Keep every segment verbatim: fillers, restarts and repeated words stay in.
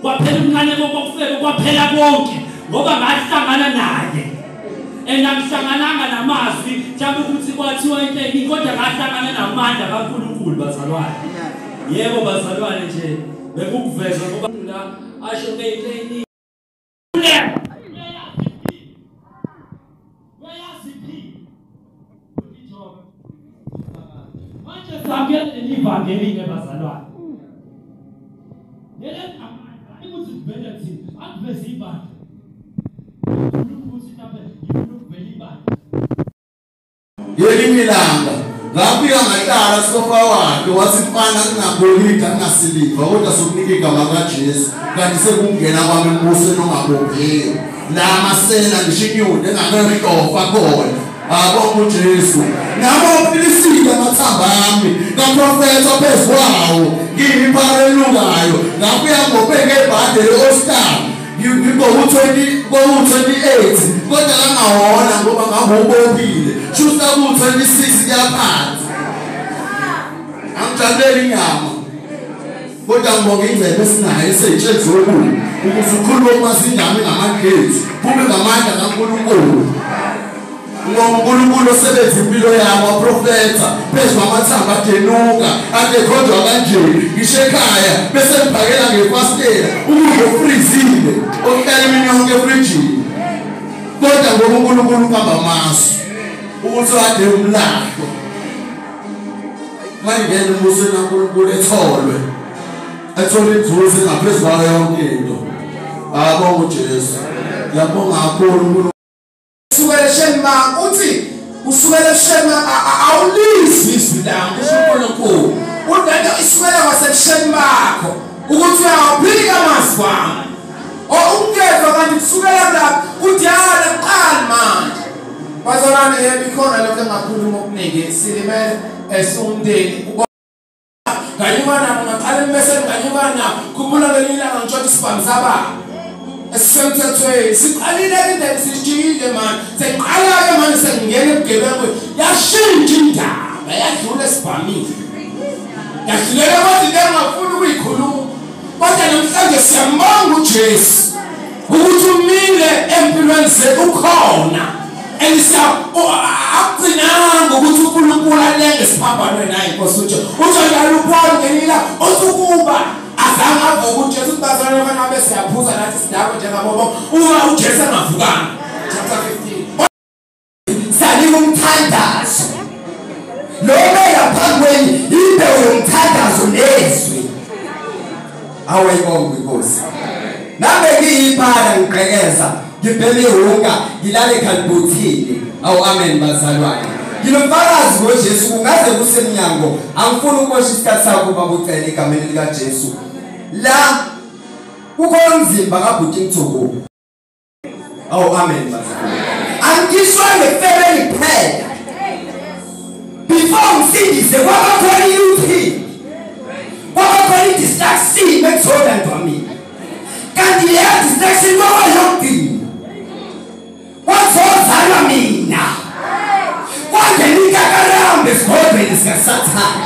kwaphela umncane kokufeka kwaphela konke ngoba ngahlangana naye enamhlangananga namazwi njalo ukuthi kwathiwa into eningi kodwa ngahlangana namandla kaNkulunkulu bazalwane. Yebo bazalwane nje bekukuveza ngoba la asho into eningi Sakela elivangeli ngebazalwane. Nele amandla ukuthi kuvele thina akuveze ibandla. Ukuthi tabe ukuvela ibandla. Yelinye ilanga ngafika ngahlala sofa wakhe wathi mfana ngingagolida ngingasiliva kodwa sokunika igama kaJesu kanti sekungena kwami embuso nongabopheki. La masela ngishinyude engakeridofa khona. Abonga uJesu nabo uPhilisika amathamba ami kaprofeta phezu kwawo ngimiphefumulo elungayo ngabuya ngobheke ebhande leOscar ngiko u-twenty ko twenty-eight kodwa langawona ngoba ngabophile shusa ku twenty-six yaphansi angijabuleli inyama kodwa ngibonga indlela esinayo eseyitshezwe ukuthi ukuthi ukhuluma masindami ngamagezi kube ngamandla kaNkulunkulu. Ngonkulunkulu osebenza impilo yabo aprofeta phezu kwamathamba adenuka adekhonjwa kanje ngisho ekhaya bese ngibhakela ngefastela ukudla okufrizile okuhlala imini yonke efrijini kodwa ngoba uNkulunkulu uhamba maso ukuthi ade umlahlo mangene umbuso kaNkulunkulu etholwe ethole inzuzo ngaphezu kwayo yonke into. Abonga uJesu yabonga kakhulu usukela shema uthi usukela shema awulisi isidanga uSunkulunkulu udada isukela waseshema bakho ukuthi uyaphika amaswami ongezwe kanti kusukela la udiyala qala manje bazalwane yebikhona lokho engakhuluma okuningi silimele esumndeni nganyumana ngaqala bese nganyumana kuphula ngelilanga ngitsho isibamza baba esemthethweni siqalile indaba sijile man seqala ke manje sengena ebugebengu yashintsha indaba yadlula esibhamini yadlulela bathi ngengafuni ukuyikhuluma kodwa namhlanje siyambonga uJesu ukuthi umile empilweni zethu ukhona elisa akugcinanga ukuthi uNkulunkulu alenge siphambane naye Nkosi uJesu uthi uyaluphola ngenila usukuba azange ukuthi Jesu bazalwane bana bese yaphuza nathi sidakho njengabo uma uJesu angavukanga chapter fifteen sali umthandazo lo mega phangweni ibe umthandazo nezwi awayibonga inkosi nabe ngiyiphala ngiqhekeza ngibhele ihunga ngilale khalibhuthile awu amen bazalwane ngilomfakazi ngoJesu kungaze kusemnyango angifuni ukubosha isikhathi sakho baba ucela igameni lika Jesu la kukho umzimba kabhuti ngithobo awu amen bazalwane angisho ngefamily prayer before msindise kwaba khona youth kwaba khona distraction ekuthola ntwami kanti le distraction kwaba yonke wazozalwa mina kwangenika karambe esigodlweni sikasathane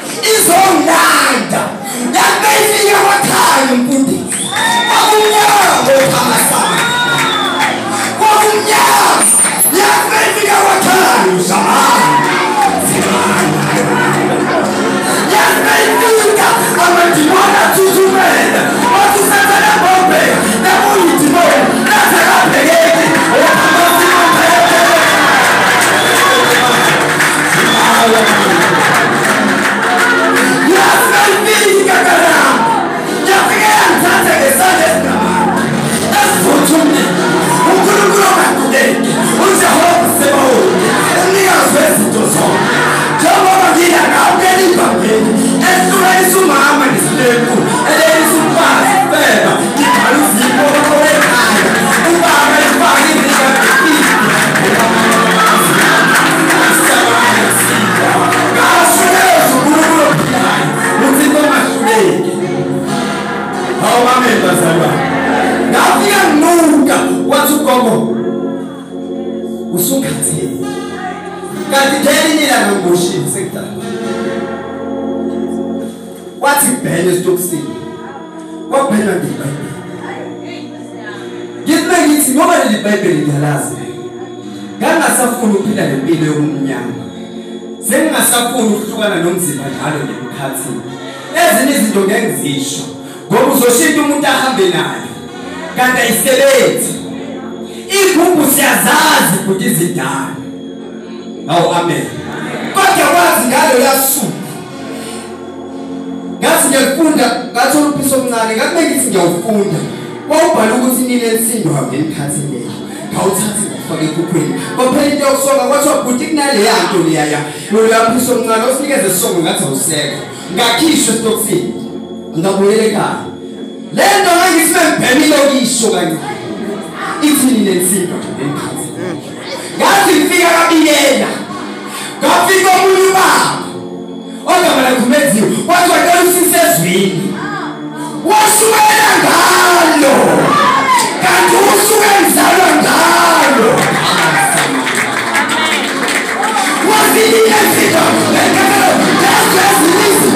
izongilanda yakufika kwakhaya mfundisi kwakunyama phamasana kwakunyama yakufika kwakhaya usamana yakufika amadimona tutumela watusatana bombe nakuyidimona nasekabhekeki waphela ngeBhayibheli. Ngithi ngithi ngoba leli Bhayibheli ngiyalazi. Ngangasafuna ukuphila lempilo yomnyama. Sengingasafuna ukuhlukana nomzimba njalo ngemkhathini. Ezinye izinto ngengizisho ngoba uzoshintsha umuntu ahambe nayo. Kanti ayisebenzi. Ibhubhu siyazazi ukuthi izidala. Awu amen. Kodwa kwazi ngalo yasuku. Ngathi ngiyafunda ngathola uphiso omncane ngabe ngithi ngiyawufunda. Wawubhala ukuthi ninesindwayo ngenhliziyo. Ngawuthatha ngifake ekhukhweni. Kwaphela into yokusoka kwathiwa ukuthi kunale yanto leyaya. Lo yaphiso omncane osinikeze isongo ngathi awusekho. Ngakhishwa esitokisini. Ngabuyela ekhaya. Le nto ngithi membhemile okisho kanye. Ithi ninesindwayo ngenhliziyo. Ngathi ngifika kabiyela. Ngafika umuntu baba. Ogabala kuMatthewu wathi wacela usisezwini. Wasukela ngalo. Kanti usuke ngizalwa ngalo. Wazini ezinto ngekelo lezizisi.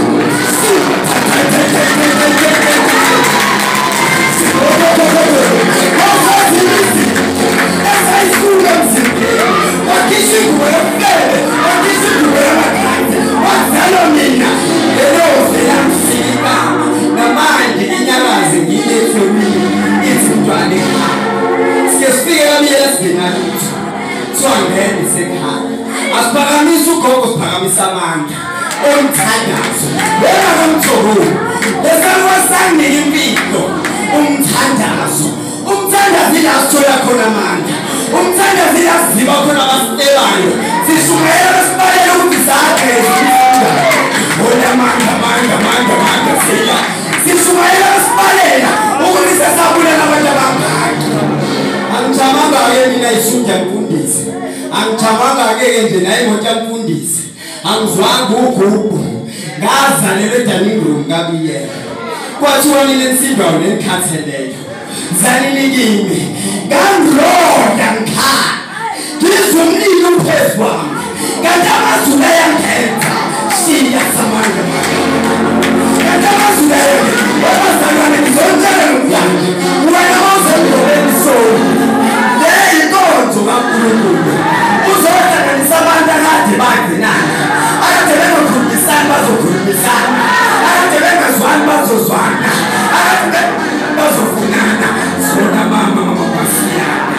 Wazini esayisuka mzimbe. Wakishi kuwefele. Wakishi kuwefele. Wazalo mina. Lelo selamsika. Namanje inyakazi ngilethemini. Izintwane ekhaya. Siyesifike kabiyela singenalutho. Siwangene sekhaya. Asiphakamisa ugogo siphakamisa amandla. Umthandazo. Wena kamthobulu. Lesalwasangile impilo. Umthandazo. Umthandazo ila sithola khona amandla. Umthandazo ila siziba khona abasitelayo. Sishumayela besibalele ukuthi zakhe izifunda. Bona manga manga manga manga sila. Sishumayela besibalela ukuthi sesabulela abantu abangaki. Angijamanga-ke mina isunda mfundisi. Angijamanga-ke nje naye imoto yamfundisi. Angizwanga ugugu. Ngazalelwe edaningrum kabiyela. Kwathiwa ninesindwayo nenikhatheleyo. Zanini kimi. Ngangiloda ngikhala. Ngizwe umlilo phezu kwami. Kanti amazulu ayangenza. Shiya samandla manje. Kanti amazulu ayangenza. Abazalwane ngizontshela nomyanga. Wena mawuzengibonela isoni. Le yinkonzo kaNkulunkulu. Uzohlanganisa abantu akade bangenana. Akade bengakhulumisani bazokhulumisana. Akade bengazwani bazozwana. Akade bazofunana. Sona mama mama basiyana.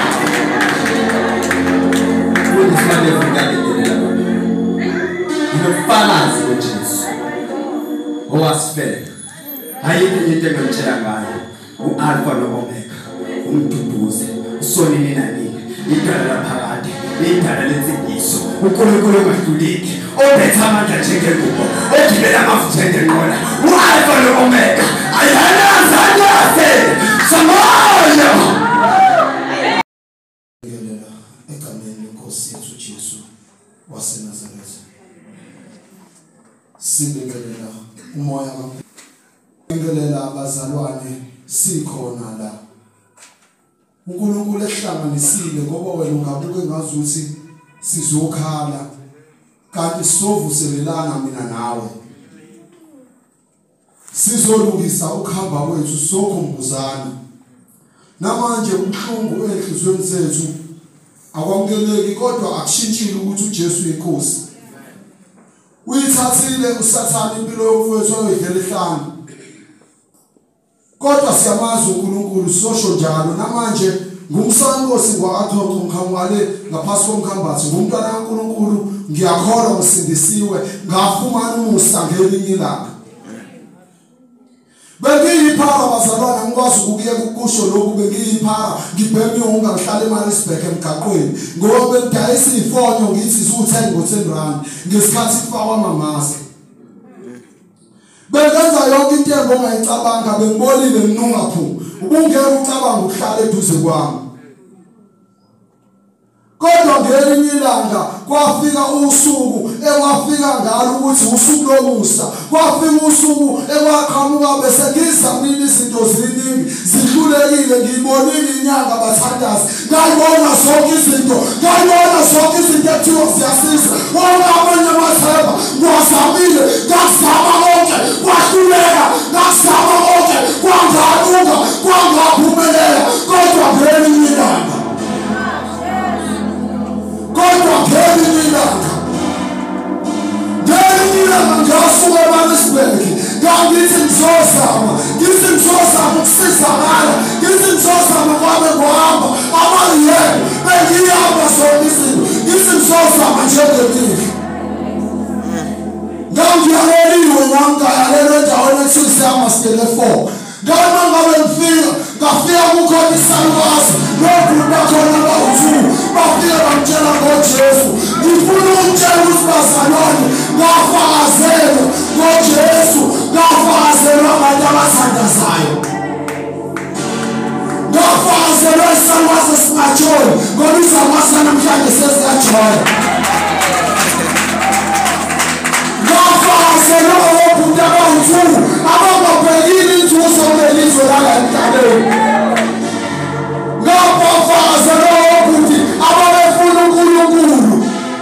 Unisibale fundakelela bona. Ngifalazi uJesu. Owasifela. Ayikho into engimtshela ngayo. U-Alpha no-Omega. Umduduze. Usonini nanini. Igala laphakade. Igala lensindiso. uNkulunkulu ongahluleki. Obetha amandla njengengubo. Ogibela amafutha ngenqola. U-Alpha no-Omega. Ayanazi anyase. Samoya. Ngelela egameni lenkosi yethu uJesu waseNazaretha. Sibingelela umoya kaNkulunkulu. Ngelela abazalwane sikhona la. uNkulunkulu ehlanganisile ngoba wena ungabuke ngazuthi sizokhala kanti sizovuselelana mina nawe. Sizolungisa ukuhamba kwethu sokhumbuzana. Namanje ubuhlungu enhlizweni zethu akwamukeleki kodwa akushintshile ukuthi uJesu inkosi. Uyithathile uSathane impilo yomfowethu oyidlela ehlanga. Kodwa siyamazi uNkulunkulu sosho njalo namanje ngumsankosi ngwa-Athonto ngikhamukale ngaphasi komkhambathi ngumntwana kaNkulunkulu ngiyakholwa ngisindisiwe ngafumana umusa ngelinye ilanga. Bengiyiphara bazalwana ngikwazi ukuyeka ukusho lokhu bengiyiphara ngibheme unga ngihlala eMaritzburg emgaqweni ngoba bengidayisa ifonyo ngithi izuthenga ngo-ten rand ngesikhathi kufakwa amamaski. Bengenza yonke into engongayicabanga bengibolile nginungaphu ubungeke ucabanga ukuhlala eduze kwami. Kodwa ngelinye ilanga kwafika usuku ekwafika ngalo ukuthi usuku lomusa. Kwafika usuku ekwaqhamuka bese ngizamile izinto ziningi zidlule ngikhulekile ngiyibonile inyanga bathandazi ngayibona zonke izinto ngayibona zonke izinto ethiwa ziyasiza wonke amanye amathemba ngiwazamile ngazama konke kwahluleka ngazama konke kwangaluka kwangaphumelela kodwa ngelinye ilanga kodwa ngelinye ilanga ngelinye ilanga ngasuka eMaritsburg ngithi ngizozama ngithi ngizozama ukusizakala ngithi ngizozama kwabe kuhamba amayebo bengihamba zonke izinto ngithi ngizozama njengemini ngangiyaleliwe ngangayalelwe endaweni ethiwa isiyamastele four ngama ngabe ngifika ngafika kukhona isalukazi nobhuti bakhona bawu-two bafika bamtshela ngoJesu ngifuna ukutshela ukuthi bazalwane ngafakazelwa ngoJesu ngafakazelwa abantu abathandazayo ngafakazelwa isalukazi esingajoyi ngoba izakwasa namhlanje seziyajoya ngafakazelwa obhuti abawu-two abangabhekile inzuzo ngelizwe langaemhlabeni ngafakazelwa obhuti ababefuna uNkulunkulu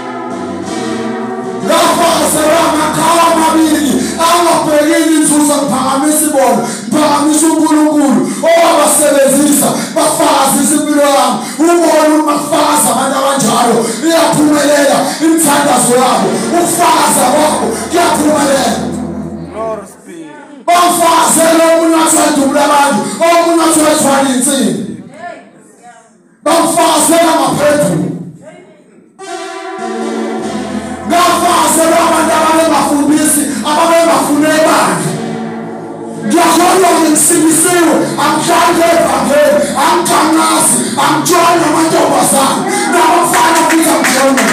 ngafakazelwa amakhala amabili angabhekile inzuzo ngiphakamisa ibona ngiphakamisa uNkulunkulu owabasebenzisa bafakazisa impilo yami ubona ukufakaza abantu abanjalo iyaphumelela imithandazo yabo ukufakaza kwakho kuyaphumelela bafakazela omunye wathwala abantu omunye wathwala insimbi bafakazela amaphezulu ngafakazela abantu ababengafundisi ababengafune bandla ngiyakholwa ngisibisiwe angihlange evangeli angikhanqasi angijwayele amantombazane nabafana futhi angijwayele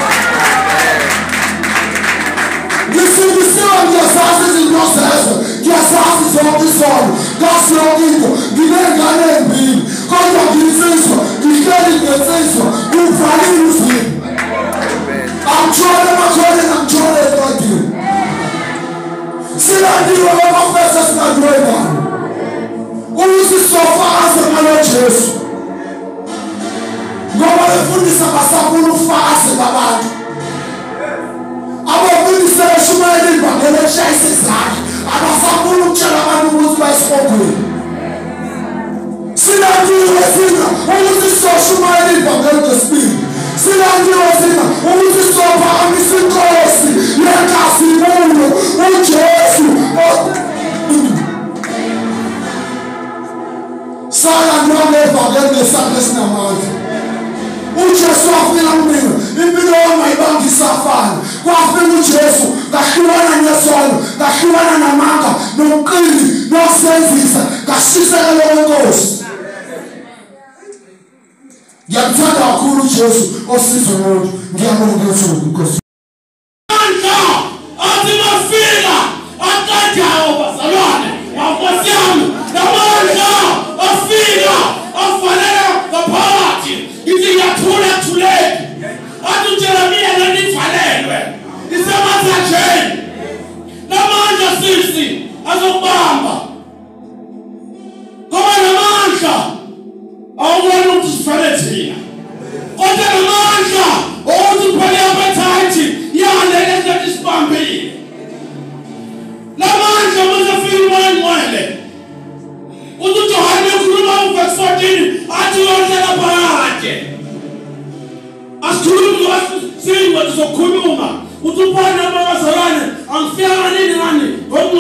ngisibisiwe ngiyazazi izinto zezo ngiyazazi zonke izono ngazi yonke into nginey'ngane ey'mbili kodwa nginsizwa ngihleli ngensizwa ngiwuvalile uzimo angijwayele emakholeni angijwayele encwadini silandiwe abafesa singandiwe ngalo ukuthi sizofakaza ngalo Jesu ngoba befundisa basafuna ufakaze babantu abafundisa beshumayela ivangeli eshayisa izandla abasafuna ukutshela abantu ukuthi bayisibogweni silandiwe thina ukuthi sizoshumayela ivangeli ngesibili silandiwe thina ukuthi sizophakamisa inkosi yenkazimulo uJesu salandiwe ngevangeli ngesandla esinamandla uJesu wafika kumina impilo yami ayibanga isafana kwafika uJesu ngahlukana nesono ngahlukana namanga nomqili nosenzisa ngashisekela kwenkosi ngiyamthanda kakhulu uJesu osizo umuntu ngiyabonga uThixo inkosi manje athi bafika aqadayo bazalwane wankosi yami namandla afika afanele ngaphakathi ithi ngiyathula thuleki athi uJeremiya ngenhliziyo isemathajeni namandla sisi azokubamba ngoba namandla awubona ukuthi sifanele thina kodwa namandla ukuthi phela appetite yalele nje isibambile namandla muzafika umoyengcwele uthi uJohane ukhuluma uverse fourteen athi yonke lapha asikhuluma ngoba sizokhuluma uthi ubona abazalwane angifika nini ngani